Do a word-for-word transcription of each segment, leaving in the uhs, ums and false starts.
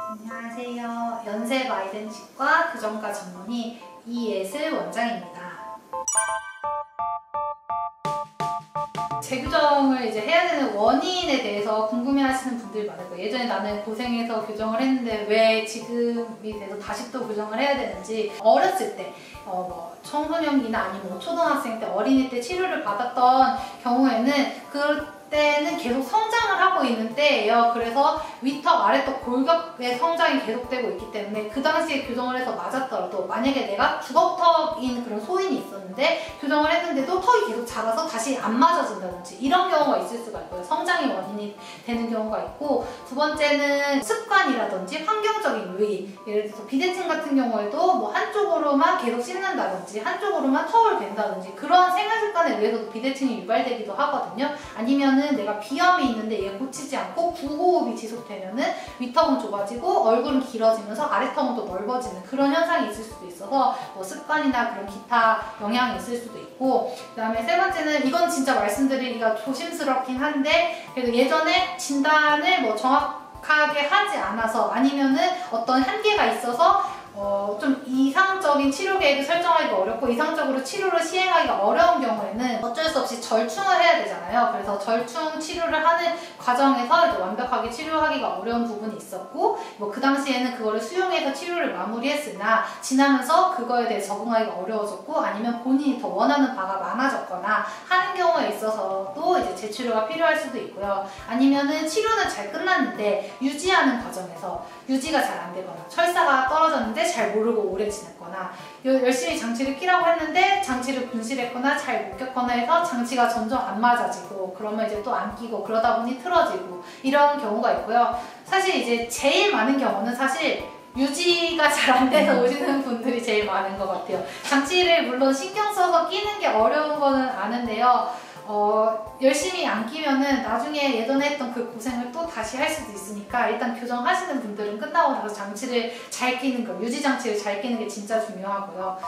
안녕하세요. 연세 마이든 치과 교정과 전문의 이예슬 원장입니다. 재교정을 이제 해야 되는 원인에 대해서 궁금해하시는 분들이 많을 거예요. 예전에 나는 고생해서 교정을 했는데 왜 지금이 돼서 다시 또 교정을 해야 되는지, 어렸을 때 어, 뭐 청소년기나 아니면 뭐 초등학생 때, 어린이 때 치료를 받았던 경우에는 그때는 계속 성장을 하고 있는 때예요. 그래서 위턱, 아래턱 골격의 성장이 계속되고 있기 때문에 그 당시에 교정을 해서 맞았더라도, 만약에 내가 주걱턱인 그런 소인이 있었는데 교정을 했는데도 턱이 계속 자라서 다시 안 맞아진다든지 이런 경우가 있을 수가 있고요. 성장이 원인이 되는 경우가 있고, 두 번째는 습관이라든지 환경적인 요인, 예를 들어서 비대칭 같은 경우에도 뭐 한쪽으로만 계속 씹는다든지 한쪽으로만 턱을 댄다든지 그런 생활 습관에 의해서도 비대칭이 유발되기도 하거든요. 아니면은 내가 비염이 있는데 얘 고치지 않고 구호흡이 지속되면은 위턱은 좁아지고 얼굴은 길어지면서 아래턱은 또 넓어지는 그런 현상이 있을 수도 있어서 뭐 습관이나 그런 기타 영향이 있을 수도 있고, 그 다음에 세 번째는, 이건 진짜 말씀드리기가 조심스럽긴 한데 그래도 예전에 진단을 뭐 정확하게 하지 않아서, 아니면은 어떤 한계가 있어서 어, 좀 이상적인 치료 계획을 설정하기가 어렵고 이상적으로 치료를 시행하기가 어려운 경우에는 어쩔 수 없이 절충을 해야 되잖아요. 그래서 절충 치료를 하는 과정에서 이제 완벽하게 치료하기가 어려운 부분이 있었고, 뭐 그 당시에는 그거를 수용해서 치료를 마무리했으나 지나면서 그거에 대해 적응하기가 어려워졌고, 아니면 본인이 더 원하는 바가 많아졌거나 하는 경우에 있어서도 이제 재치료가 필요할 수도 있고요. 아니면은 치료는 잘 끝났는데 유지하는 과정에서 유지가 잘 안 되거나 철사가 떨어졌는데 잘 모르고 오래 지냈거나, 열심히 장치를 끼라고 했는데 장치를 분실했거나 잘 못 꼈거나 해서 장치가 점점 안 맞아지고, 그러면 이제 또 안 끼고 그러다 보니 틀어지고 이런 경우가 있고요. 사실 이제 제일 많은 경우는 사실 유지가 잘 안 돼서 오시는 분들이 제일 많은 것 같아요. 장치를 물론 신경 써서 끼는 게 어려운 거는 아는데요. 어, 열심히 안 끼면은 나중에 예전에 했던 그 고생을 또 다시 할 수도 있으니까, 일단 교정하시는 분들은 끝나고 나서 장치를 잘 끼는 거, 유지 장치를 잘 끼는 게 진짜 중요하고요.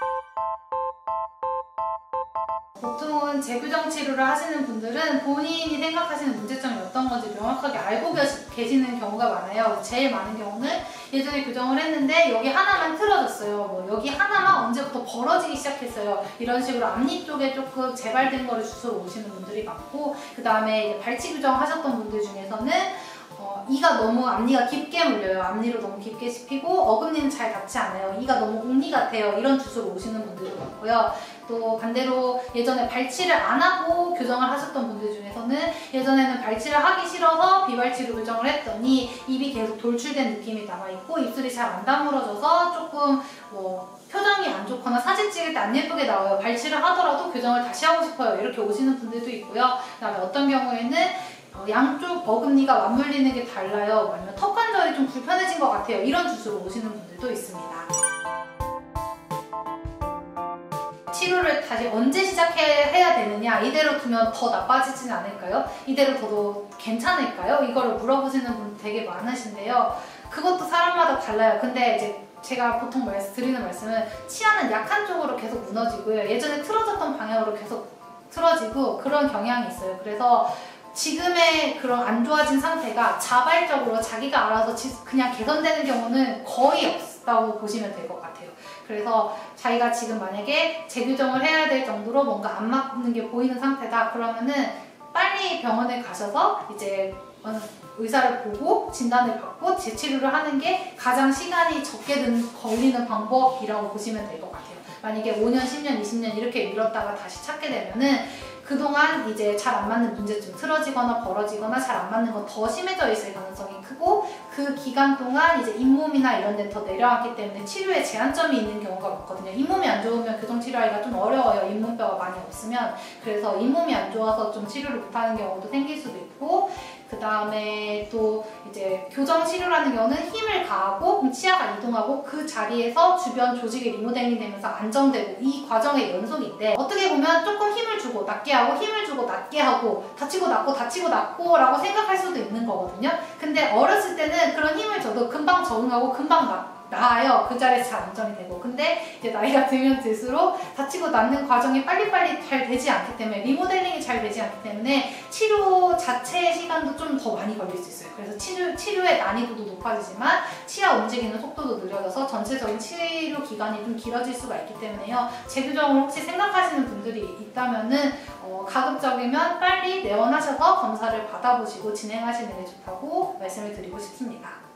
보통은 재교정 치료를 하시는 분들은 본인이 생각하시는 문제점이 어떤 건지 명확하게 알고 계시는 경우가 많아요. 제일 많은 경우는 예전에 교정을 했는데 여기 하나만 틀어졌어요. 뭐 여기 하나만 언제부터 벌어지기 시작했어요. 이런 식으로 앞니 쪽에 조금 재발된 거를 주소로 오시는 분들이 많고, 그 다음에 발치 교정 하셨던 분들 중에서는 어, 이가 너무 앞니가 깊게 물려요. 앞니로 너무 깊게 씹히고 어금니는 잘 닿지 않아요. 이가 너무 옥니 같아요. 이런 주소로 오시는 분들도 많고요. 또 반대로 예전에 발치를 안 하고 교정을 하셨던 분들 중에서는 예전에는 발치를 하기 싫어서 비발치로 교정을 했더니 입이 계속 돌출된 느낌이 남아있고 입술이 잘 안 다물어져서 조금 뭐 표정이 안 좋거나 사진 찍을 때 안 예쁘게 나와요. 발치를 하더라도 교정을 다시 하고 싶어요. 이렇게 오시는 분들도 있고요. 그 다음에 어떤 경우에는 어, 양쪽 어금니가 맞물리는 게 달라요. 아니면 턱 관절이 좀 불편해진 것 같아요. 이런 주소로 오시는 분들도 있습니다. 치료를 다시 언제 시작해야 되느냐, 이대로 두면 더 나빠지진 않을까요? 이대로 둬도 괜찮을까요? 이거를 물어보시는 분 되게 많으신데요. 그것도 사람마다 달라요. 근데 이제 제가 보통 말씀, 드리는 말씀은 치아는 약한 쪽으로 계속 무너지고요. 예전에 틀어졌던 방향으로 계속 틀어지고 그런 경향이 있어요. 그래서 지금의 그런 안 좋아진 상태가 자발적으로 자기가 알아서 그냥 개선되는 경우는 거의 없다고 보시면 될 것 같아요. 그래서 자기가 지금 만약에 재교정을 해야 될 정도로 뭔가 안 맞는 게 보이는 상태다 그러면은 빨리 병원에 가셔서 이제 의사를 보고 진단을 받고 재치료를 하는 게 가장 시간이 적게 든, 걸리는 방법이라고 보시면 될 것 같아요. 만약에 오 년, 십 년, 이십 년 이렇게 미뤘다가 다시 찾게 되면은 그동안 이제 잘 안 맞는 문제점, 틀어지거나 벌어지거나 잘 안 맞는 건 더 심해져 있을 가능성이 크고, 그 기간 동안 이제 잇몸이나 이런 데 더 내려왔기 때문에 치료에 제한점이 있는 경우가 많거든요. 잇몸이 안 좋으면 교정 치료하기가 좀 어려워요. 잇몸뼈가 많이 없으면. 그래서 잇몸이 안 좋아서 좀 치료를 못하는 경우도 생길 수도 있고, 그 다음에 또 이제 교정 치료라는 경우는 힘을 가하고 치아가 이동하고 그 자리에서 주변 조직이 리모델링 되면서 안정되고 이 과정의 연속인데, 어떻게 보면 조금 힘을 주고 낫게 하고 힘을 주고 낫게 하고 다치고 낫고 다치고 낫고 라고 생각할 수도 있는 거거든요. 근데 어렸을 때는 그런 힘을 줘도 금방 적응하고 금방 낫 나아요. 그 자리에서 잘 안정이 되고. 근데 이제 나이가 들면 들수록 다치고 낫는 과정이 빨리빨리 잘 되지 않기 때문에, 리모델링이 잘 되지 않기 때문에 치료 자체의 시간도 좀 더 많이 걸릴 수 있어요. 그래서 치료, 치료의 난이도도 높아지지만 치아 움직이는 속도도 느려져서 전체적인 치료 기간이 좀 길어질 수가 있기 때문에요. 재교정을 혹시 생각하시는 분들이 있다면은 어, 가급적이면 빨리 내원하셔서 검사를 받아보시고 진행하시는 게 좋다고 말씀을 드리고 싶습니다.